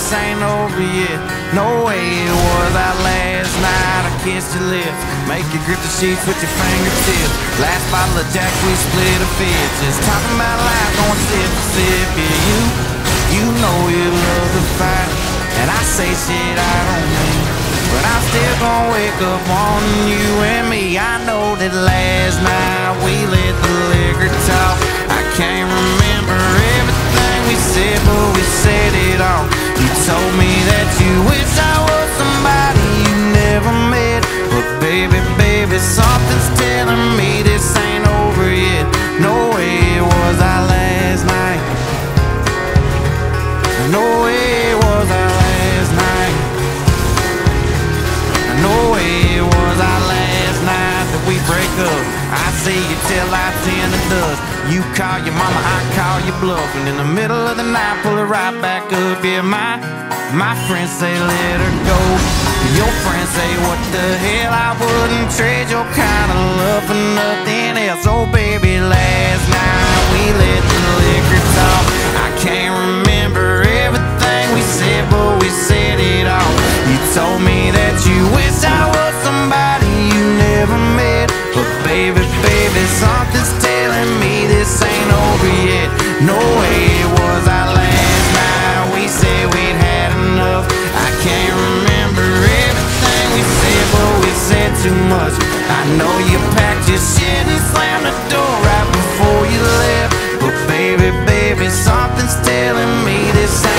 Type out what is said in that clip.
this ain't over yet. No way it was our last night. I kissed your lips, make you grip the sheets with your fingertips. Last bottle of Jack, we split a fifth. Just talking about life, going sip to sip. Yeah, you know you love to fight, and I say shit I don't mean, but I'm still gonna wake up wanting you and me. I know that last night we let the liquor talk. I can't remember everything we said, but we said it all. You told me that you wish I was somebody you never met, but baby, baby, something's telling me this ain't over yet. No way it was our last night. No way it was our last night. No way it was our last night that we break up. I see you till I turn the dust. You call your mama, I call your bluff, and in the middle of the night pull it right back up. Yeah, my friends say let her go. Your friends say what the hell, I wouldn't trade your kind of love for nothing else. Oh baby, last night we let the liquor talk. I can't remember everything we said, but we said it all. You told me that you wish I was somebody you never met, but baby, baby, something's telling me this ain't over yet. No way it was our last night. We said we'd had enough. I can't remember everything we said, but we said too much. I know you packed your shit and slammed the door right before you left, but baby, baby, something's telling me this ain't